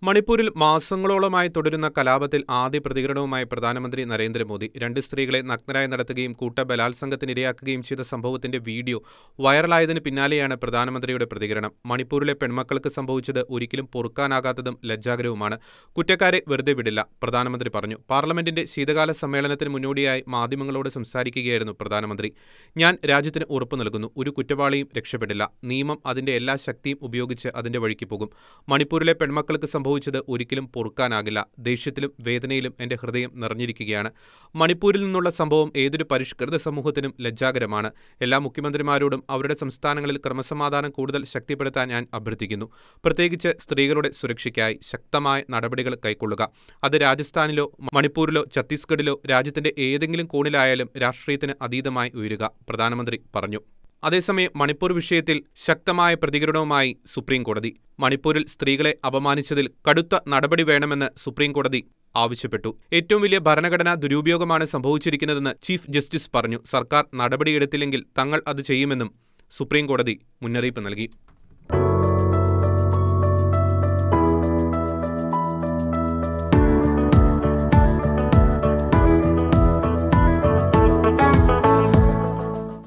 മണിപ്പൂരിൽ മാസങ്ങളോളമായി തുടരുന്ന കലാപത്തിൽ ആദ്യ പ്രതികരണവുമായി പ്രധാനമന്ത്രി നരേന്ദ്രമോദി. 2 സ്ത്രീകളെ നഗ്നരായി നടത്തുകയും കൂട്ടബലാത്സംഗത്തിനിരയാക്കുകയും ചെയ്ത സംഭവത്തിന്റെ വീഡിയോ വൈറലായതിനു പിന്നാലെയാണ് പ്രധാനമന്ത്രിയുടെ പ്രതികരണം. മണിപ്പൂരിലെ പെൺമക്കൾക്ക് സംഭവിച്ചത് ഒരിക്കലും പൊറുക്കാനാകാത്തതും ലജ്ജാകരവുമാണ്. കുറ്റക്കാരെ വെറുതെ വിടില്ല, പ്രധാനമന്ത്രി പറഞ്ഞു. പാർലമെന്റിന്റെ ശീതകാല സമ്മേളനത്തിന് മുന്നോടിയായി മാധ്യമങ്ങളോട് സംസാരിക്കുകയായിരുന്നു പ്രധാനമന്ത്രി. ഞാൻ രാജ്യത്തിന് ഉറപ്പു നൽകുന്നു, ഒരു കുറ്റവാളിയും രക്ഷപ്പെടില്ല. നിയമം അതിന്റെ എല്ലാ ശക്തിയും ഉപയോഗിച്ച് അതിന്റെ വഴിക്ക് പോകും. മണിപ്പൂരിലെ പെൺമക്കൾക്ക് സംഭവിച്ചത് ഒരിക്കലും പൊറുക്കാനാകില്ല. ദേഷ്യത്തിലും വേദനയിലും എന്റെ ഹൃദയം നിറഞ്ഞിരിക്കുകയാണ്. മണിപ്പൂരിൽ നിന്നുള്ള സംഭവം ഏതൊരു പരിഷ്കൃത സമൂഹത്തിനും ലജ്ജാകരമാണ്. എല്ലാ മുഖ്യമന്ത്രിമാരോടും അവരുടെ സംസ്ഥാനങ്ങളിൽ ക്രമസമാധാനം കൂടുതൽ ശക്തിപ്പെടുത്താൻ ഞാൻ അഭ്യർത്ഥിക്കുന്നു. പ്രത്യേകിച്ച് സ്ത്രീകളുടെ സുരക്ഷയ്ക്കായി ശക്തമായ നടപടികൾ കൈക്കൊള്ളുക. അത് രാജസ്ഥാനിലോ മണിപ്പൂരിലോ ഛത്തീസ്ഗഡിലോ രാജ്യത്തിന്റെ ഏതെങ്കിലും കോണിലായാലും രാഷ്ട്രീയത്തിന് അതീതമായി ഉയരുക, പ്രധാനമന്ത്രി പറഞ്ഞു. അതേസമയം മണിപ്പൂർ വിഷയത്തിൽ ശക്തമായ പ്രതികരണവുമായി സുപ്രീംകോടതി. മണിപ്പൂരിൽ സ്ത്രീകളെ അപമാനിച്ചതിൽ കടുത്ത നടപടി വേണമെന്ന് സുപ്രീംകോടതി ആവശ്യപ്പെട്ടു. ഏറ്റവും വലിയ ഭരണഘടനാ ദുരുപയോഗമാണ് സംഭവിച്ചിരിക്കുന്നതെന്ന് ചീഫ് ജസ്റ്റിസ് പറഞ്ഞു. സർക്കാർ നടപടിയെടുത്തില്ലെങ്കിൽ തങ്ങൾ അത് ചെയ്യുമെന്നും സുപ്രീംകോടതി മുന്നറിയിപ്പ് നൽകി.